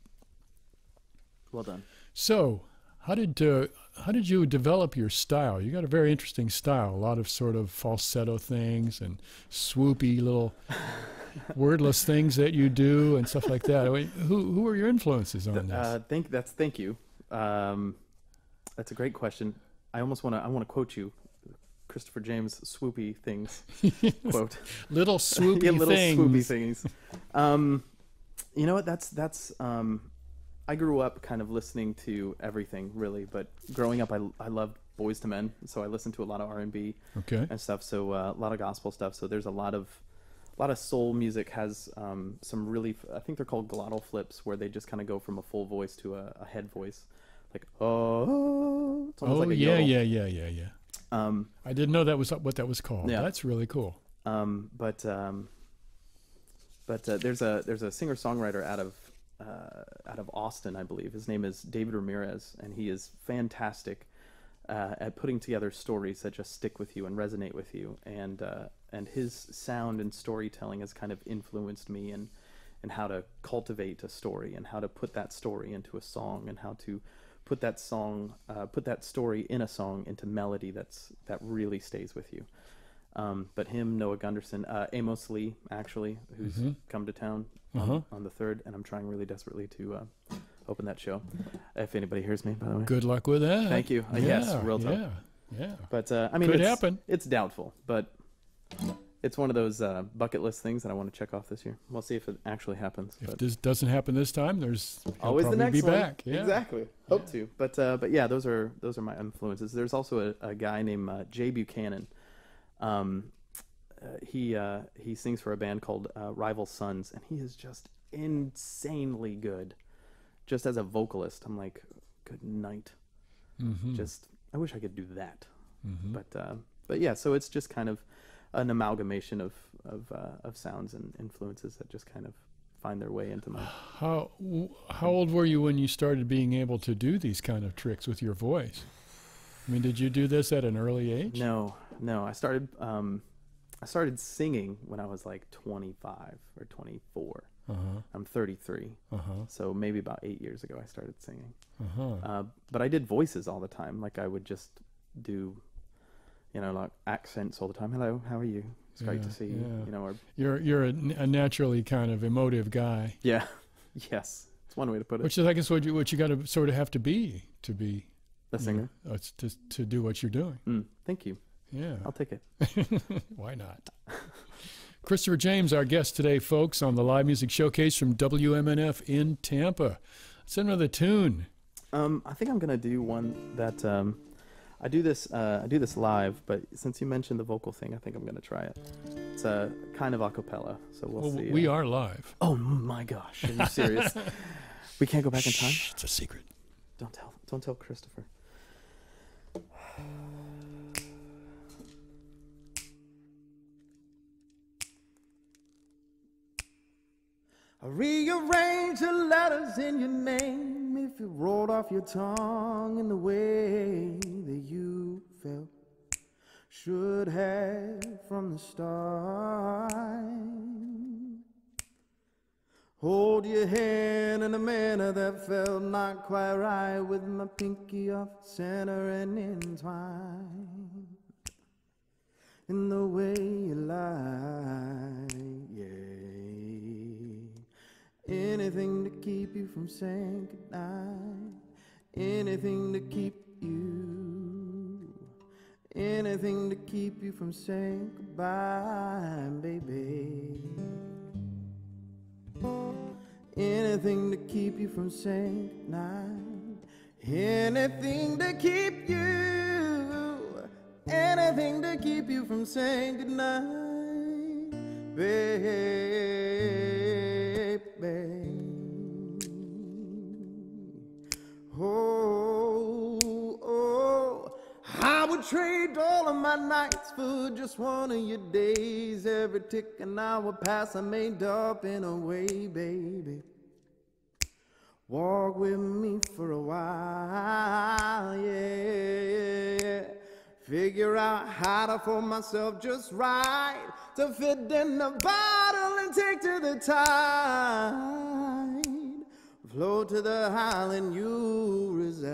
Speaker 3: Well done.
Speaker 1: So, how did uh, how did you develop your style? You got a very interesting style. A lot of sort of falsetto things and swoopy little wordless things that you do and stuff like that. I mean, who who are your influences on this?
Speaker 3: Uh, thank that's thank you. Um, that's a great question. I almost want to I want to quote you, Christopher James swoopy things quote.
Speaker 1: Little swoopy
Speaker 3: yeah, little
Speaker 1: things.
Speaker 3: swoopy things. Um, you know what? That's that's. Um, I grew up kind of listening to everything really, but growing up I I loved Boyz two Men, so I listened to a lot of R and B
Speaker 1: Okay.
Speaker 3: and stuff. So uh, a lot of gospel stuff. So there's a lot of A lot of soul music has um, some really, I think they're called glottal flips, where they just kind of go from a full voice to a, a head voice, like oh, it's almost
Speaker 1: Oh,
Speaker 3: like a
Speaker 1: yeah,
Speaker 3: yodel.
Speaker 1: yeah, yeah, yeah, yeah.
Speaker 3: Um,
Speaker 1: I didn't know that was what that was called.
Speaker 3: Yeah.
Speaker 1: That's really cool.
Speaker 3: um, but um, but uh, there's a there's a singer songwriter out of uh, out of Austin, I believe. His name is David Ramirez, and he is fantastic uh, at putting together stories that just stick with you and resonate with you. And uh, and his sound and storytelling has kind of influenced me in, in how to cultivate a story and how to put that story into a song and how to put that song, uh, put that story in a song into melody that's that really stays with you. Um, but him, Noah Gunderson, uh, Amos Lee, actually, who's
Speaker 1: Mhm.
Speaker 3: come to town on,
Speaker 1: Uh-huh.
Speaker 3: on the third, and I'm trying really desperately to uh, open that show. If anybody hears me, by the way.
Speaker 1: Good luck with that.
Speaker 3: Thank you. Uh,
Speaker 1: yeah,
Speaker 3: yes, real talk.
Speaker 1: Yeah, yeah.
Speaker 3: But uh, I mean,
Speaker 1: Could
Speaker 3: it's,
Speaker 1: happen.
Speaker 3: it's doubtful, but it's one of those uh, bucket list things that I want to check off this year. We'll see if it actually happens.
Speaker 1: If
Speaker 3: But
Speaker 1: this doesn't happen this time, there's he'll
Speaker 3: always the
Speaker 1: probably
Speaker 3: next
Speaker 1: be
Speaker 3: one.
Speaker 1: back. Yeah.
Speaker 3: Exactly. Hope to. But uh, but yeah, those are those are my influences. There's also a, a guy named uh, Jay Buchanan. Um, uh, he uh, he sings for a band called uh, Rival Sons, and he is just insanely good. Just as a vocalist, I'm like, good night.
Speaker 1: Mm-hmm.
Speaker 3: Just I wish I could do that.
Speaker 1: Mm-hmm.
Speaker 3: But uh, but yeah, so it's just kind of an amalgamation of of uh, of sounds and influences that just kind of find their way into my.
Speaker 1: How how old were you when you started being able to do these kind of tricks with your voice? I mean, did you do this at an early age?
Speaker 3: No, no. I started um, I started singing when I was like twenty-five or twenty-four.
Speaker 1: Uh-huh.
Speaker 3: I'm thirty-three,
Speaker 1: Uh-huh.
Speaker 3: so maybe about eight years ago I started singing.
Speaker 1: Uh-huh.
Speaker 3: Uh, but I did voices all the time. Like I would just do, you know, like accents all the time. Hello, how are you? It's great
Speaker 1: Yeah,
Speaker 3: to see you.
Speaker 1: yeah.
Speaker 3: You know, or
Speaker 1: You're you're a, a naturally kind of emotive guy,
Speaker 3: yeah, yes, it's one way to put it.
Speaker 1: which is I guess what you what you got to sort of have to be to be
Speaker 3: The
Speaker 1: you
Speaker 3: singer.
Speaker 1: know, uh, to to do what you're doing.
Speaker 3: Mm, thank you.
Speaker 1: Yeah,
Speaker 3: I'll take it.
Speaker 1: why not? Christopher James, our guest today, folks, on the Live Music Showcase from W M N F in Tampa. Send another tune.
Speaker 3: Um, I think I'm gonna do one that um, I do this. Uh, I do this live, but since you mentioned the vocal thing, I think I'm gonna try it. It's a kind of a cappella, so we'll
Speaker 1: Well,
Speaker 3: see.
Speaker 1: we
Speaker 3: uh,
Speaker 1: are live.
Speaker 3: Oh my gosh, are you serious? We can't go back in time.
Speaker 1: Shh, it's a secret.
Speaker 3: Don't tell. Don't tell Christopher. I rearrange the letters in your name if it rolled off your tongue in the way that you felt should have from the start. Hold your hand in a manner that felt not quite right, with my pinky off center and entwined in the way you lie, yeah. Anything to keep you from saying goodnight, anything to keep you, anything to keep you from saying goodbye, baby. Anything to keep you from saying goodnight, anything to keep you, anything to keep you from saying goodnight, baby. Oh, oh, I would trade all of my nights for just one of your days. Every tick an hour pass I made up in a way, baby. Walk with me for a while, yeah. Figure out how to fold myself just right to fit in the bottle and take to the tide. Float to the island you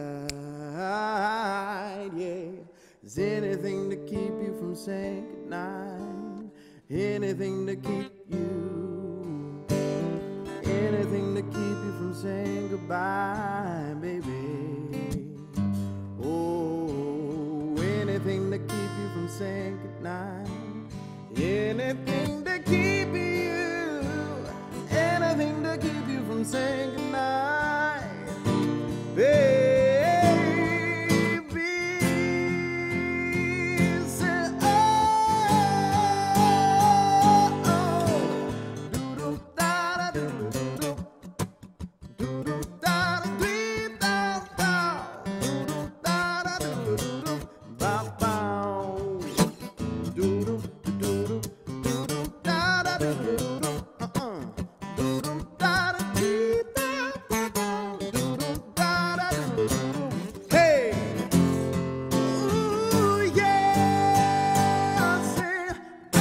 Speaker 3: reside, yeah. Is anything to keep you from saying goodnight, anything to keep you, anything to keep you from saying goodbye, baby. Oh, anything to keep you from saying goodnight, anything to keep you, anything to keep you from saying goodnight, baby. Say, oh, oh, doo-doo, da-da-doo, doo-doo, doo-doo, da-da-dee, da-da, doo-doo, da-da-doo, doo-doo, ba-bow, doo-doo, doo-doo, doo-doo, da-da-doo, uh-uh, doo-doo, da-da-dee, da-da-bow, doo-doo, da-da-doo, hey, ooh, yeah, I say, oh,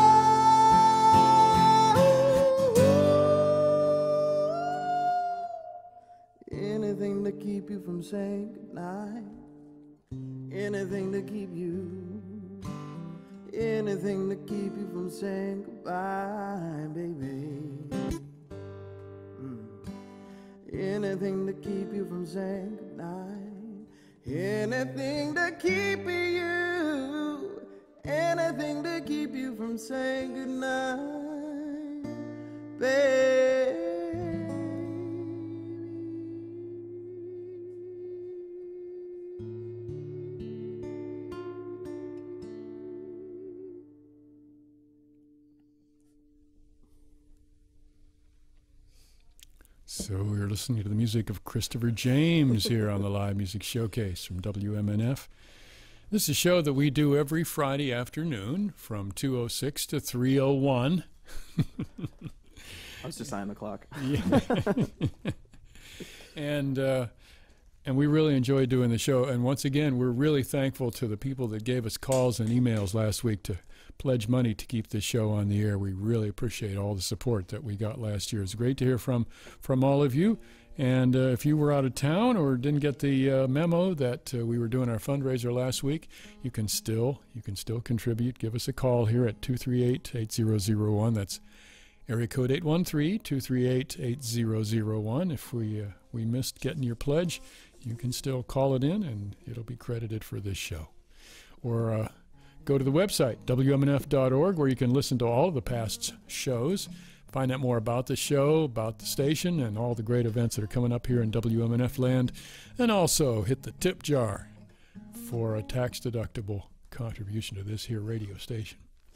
Speaker 3: anything to keep you from saying goodnight, anything to keep you, anything to keep you from saying goodbye, baby. Mm. Anything to keep you from saying goodnight, anything to keep you, anything to keep you from saying goodnight, baby.
Speaker 1: So we're listening to the music of Christopher James here on the Live Music Showcase from W M N F. This is a show that we do every Friday afternoon from two oh six to three oh one.
Speaker 3: I was just eyeing the clock.
Speaker 1: Yeah. and uh, and we really enjoy doing the show. And once again, we're really thankful to the people that gave us calls and emails last week to pledge money to keep this show on the air. We really appreciate all the support that we got last year. It's great to hear from from all of you. And uh, if you were out of town or didn't get the uh, memo that uh, we were doing our fundraiser last week, you can still you can still contribute. Give us a call here at two three eight, eight zero zero one. That's area code eight one three, two three eight, eight zero zero one. If we uh, we missed getting your pledge, you can still call it in, and it'll be credited for this show. Or uh, go to the website, W M N F dot org, where you can listen to all of the past shows. Find out more about the show, about the station, and all the great events that are coming up here in W M N F land. And also hit the tip jar for a tax-deductible contribution to this here radio station.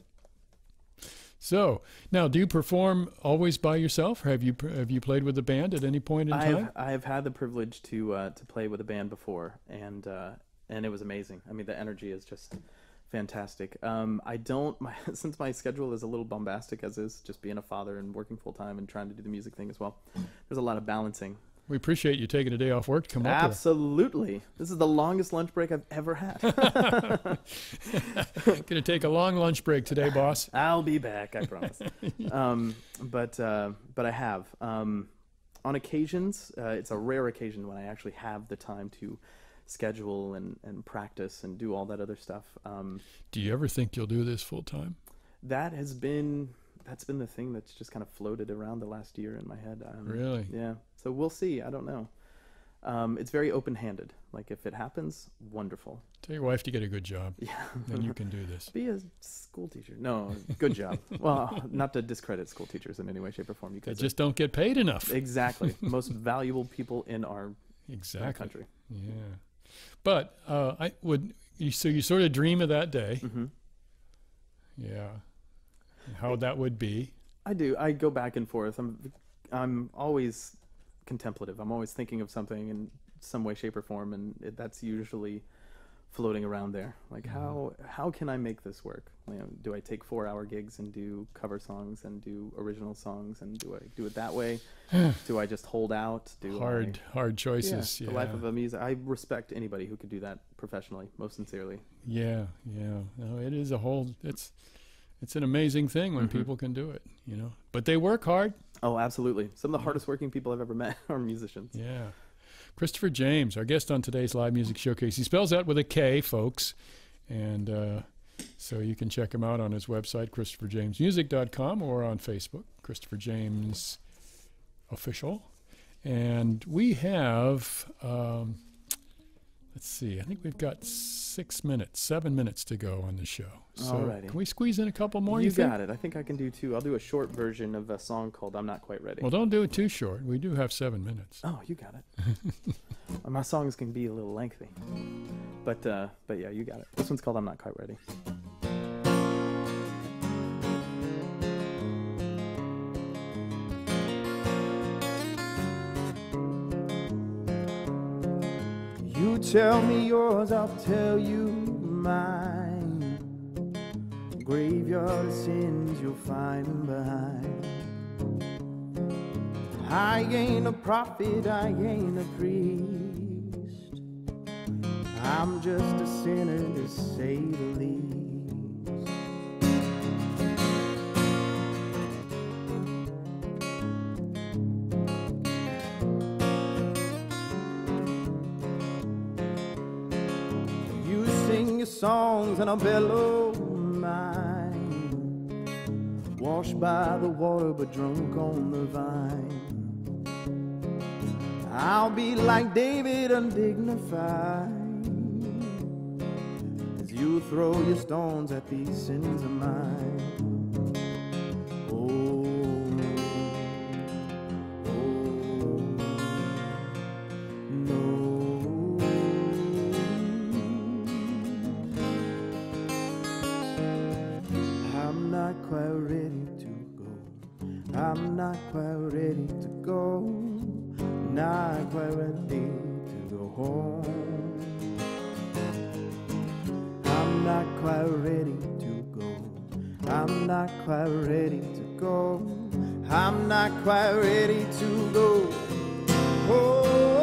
Speaker 1: So, now, do you perform always by yourself, or have you have you played with a band at any point in time?
Speaker 3: I've, I've had the privilege to uh, to play with a band before, and uh, and it was amazing. I mean, the energy is just fantastic. Um, I don't, my, since my schedule is a little bombastic as is, just being a father and working full time and trying to do the music thing as well. There's a lot of balancing.
Speaker 1: We appreciate you taking a day off work to come up here.
Speaker 3: Absolutely. This is the longest lunch break I've ever had.
Speaker 1: Going to take a long lunch break today, boss.
Speaker 3: I'll be back, I promise. um, but uh, but I have. Um, on occasions, uh, it's a rare occasion when I actually have the time to schedule and, and practice and do all that other stuff. Um,
Speaker 1: do you ever think you'll do this full time?
Speaker 3: That has been that's been the thing that's just kind of floated around the last year in my head. Um,
Speaker 1: really?
Speaker 3: Yeah. So we'll see. I don't know. Um, it's very open-handed. Like if it happens, wonderful.
Speaker 1: Tell your wife to get a good job.
Speaker 3: Yeah.
Speaker 1: Then you can do this.
Speaker 3: Be a school teacher. No, good job. Well, not to discredit school teachers in any way, shape, or form. You
Speaker 1: They
Speaker 3: guys
Speaker 1: just don't get paid enough.
Speaker 3: exactly most valuable people in our,
Speaker 1: exactly.
Speaker 3: our country.
Speaker 1: Yeah. But uh, I would. You, so you sort of dream of that day.
Speaker 3: Mm-hmm.
Speaker 1: Yeah. How that would be.
Speaker 3: I do. I go back and forth. I'm, I'm always contemplative. I'm always thinking of something in some way, shape, or form, and it, that's usually floating around there. Like,
Speaker 1: Mm-hmm.
Speaker 3: how how can I make this work? You know, do I take four-hour gigs and do cover songs and do original songs, and do I do it that way? Do I just hold out? Do
Speaker 1: hard,
Speaker 3: I,
Speaker 1: hard choices.
Speaker 3: Yeah,
Speaker 1: Yeah.
Speaker 3: the life of a music. I respect anybody who could do that professionally, most sincerely.
Speaker 1: Yeah, yeah. No, it is a whole. It's it's an amazing thing when
Speaker 3: Mm-hmm.
Speaker 1: people can do it. You know, but they work hard.
Speaker 3: Oh, absolutely. Some of the hardest working people I've ever met are musicians.
Speaker 1: Yeah. Christopher James, our guest on today's Live Music Showcase. He spells that with a K, folks. And uh, so you can check him out on his website, christopher james music dot com, or on Facebook, Christopher James Official. And we have, um, let's see, I think we've got six minutes, seven minutes to go on the show. So
Speaker 3: Alrighty.
Speaker 1: can we squeeze in a couple more?
Speaker 3: You,
Speaker 1: You, think?
Speaker 3: got it. I think I can do two. I'll do a short version of a song called I'm Not Quite Ready.
Speaker 1: Well, don't do it too short. We do have seven minutes.
Speaker 3: Oh, you got it. My songs can be a little lengthy. But uh, but yeah, you got it. This one's called I'm Not Quite Ready. You tell me yours, I'll tell you mine. Graveyard of sins you'll find behind. I ain't a prophet, I ain't a priest. I'm just a sinner to say the least. You sing your songs and I'll bellow mine. Washed by the water but drunk on the vine. I'll be like David, undignified, as you throw your stones at these sins of mine. Oh, oh, no. I'm not quite ready to go. I'm not quite ready to go. Not quite ready to go home. I'm not quite ready to go. I'm not quite ready to go. I'm not quite ready to go. Oh,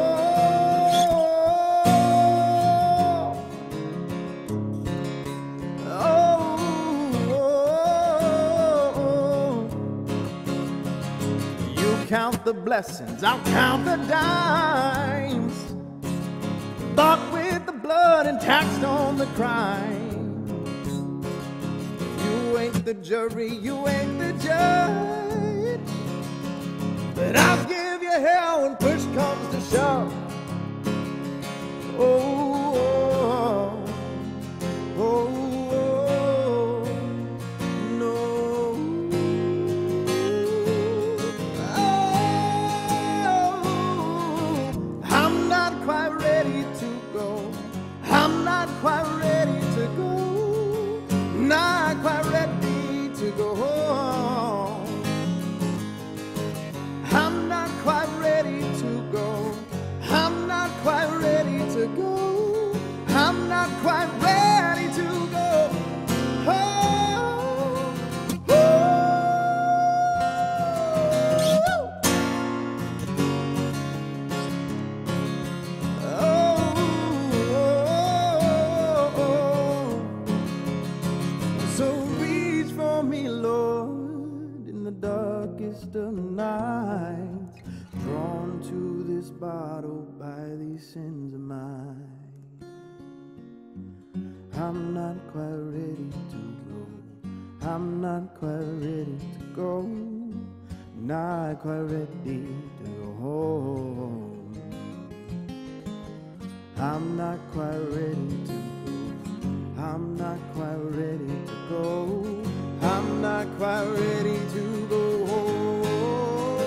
Speaker 2: count the blessings, I'll count the dimes. Bought with the blood and taxed on the crime. You ain't the jury, you ain't the judge, but I'll give you hell when push comes to shove. Oh, oh, oh, oh, no. Oh, I'm not quite ready to go. I'm not quite ready to go. Not quite ready to go. I'm not quite ready to go. I'm not quite ready to go. I'm not quite ready to go. Oh, oh, oh, oh. So reach for me, Lord, in the darkest of nights, drawn to this bottle by these sins of mine. I'm not quite ready to go. I'm not quite ready to go. Not quite ready to go home. I'm not quite ready to go. I'm not quite ready to go. I'm not quite ready to go home.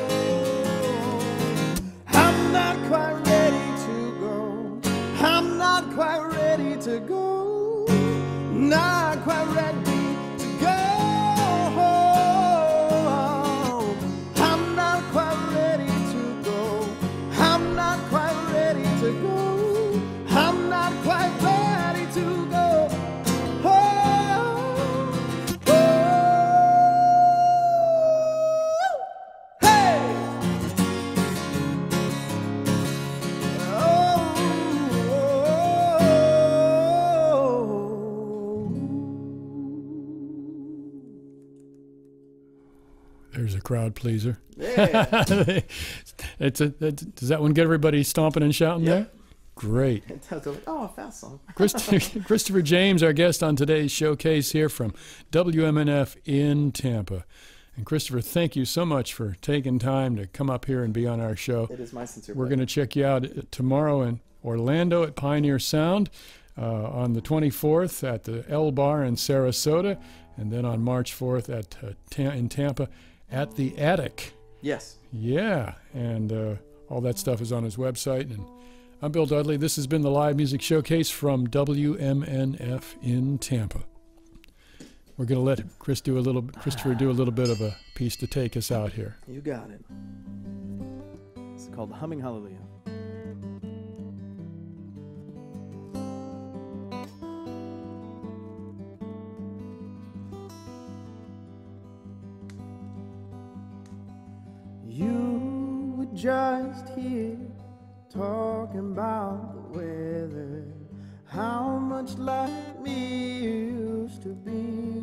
Speaker 2: I'm not quite ready to go. I'm not quite ready to go. Not quite ready to go home. I'm not quite ready to go. I'm not quite ready to go. I'm not quite ready to go home. Oh, hey!
Speaker 1: There's a crowd pleaser.
Speaker 2: Yeah.
Speaker 1: it's a, it's, does that one get everybody stomping and shouting
Speaker 2: Yeah.
Speaker 1: there? Great.
Speaker 2: Oh, a fast song.
Speaker 1: Christopher, Christopher James, our guest on today's showcase here from W M N F in Tampa. And Christopher, thank you so much for taking time to come up here and be on our show.
Speaker 3: It is my sincere
Speaker 1: We're
Speaker 3: pleasure.
Speaker 1: going to check you out tomorrow in Orlando at Pioneer Sound, uh, on the twenty-fourth at the L Bar in Sarasota, and then on March fourth at uh, Ta- in Tampa at the Attic.
Speaker 3: Yes.
Speaker 1: Yeah, and uh, all that stuff is on his website. And I'm Bill Dudley. This has been the Live Music Showcase from W M N F in Tampa. We're going to let Chris do a little, Christopher do a little bit of a piece to take us out here.
Speaker 3: You got it. It's called Humming Hallelujah. You were just here talking about the weather, how much like me you used to be.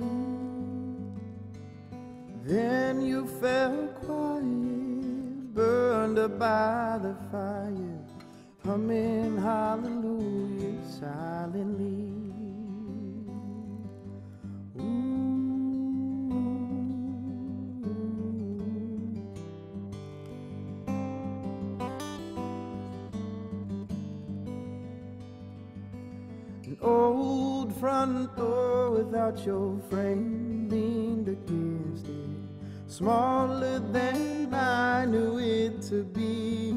Speaker 3: Then you fell quiet, burned up by the fire, humming hallelujah silently. An old front door without your frame leaned against it, smaller than I knew it to be.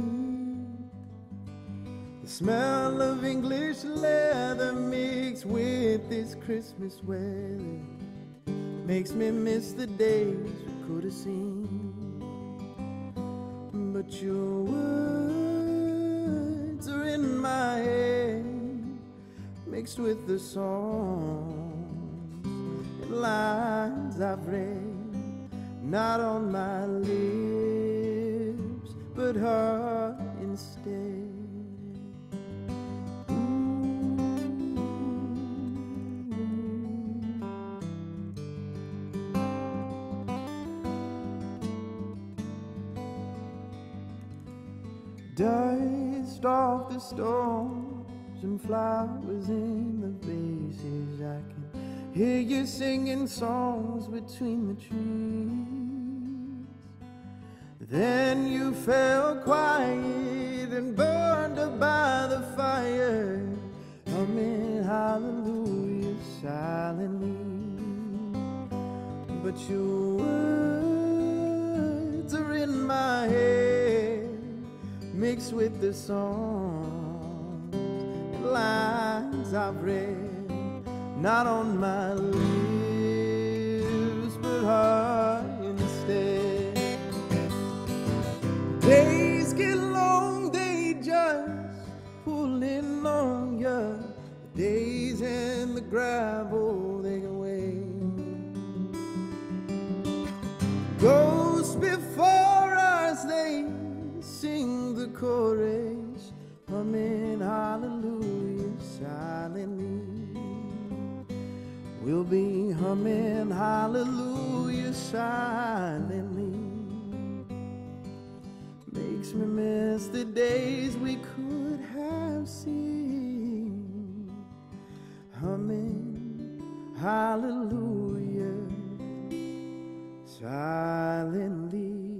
Speaker 3: The smell of English leather mixed with this Christmas weather makes me miss the days we could have seen. But your words are in my head, mixed with the songs and lines I've read, not on my lips, but heart instead.
Speaker 2: dust off the storms and flowers in the vases. I can hear you singing songs between the trees. Then you fell quiet and burned up by the fire, humming hallelujah silently. But your words are in my head, mixed with the songs and lines I've read, not on my lips, but heart instead. Days get long, they just pulling on ya. The days and the gravel, they go away. Ghosts before us, they sing the chorus, humming hallelujah silently. We'll be humming hallelujah silently. Makes me miss the days we could have seen, humming hallelujah silently.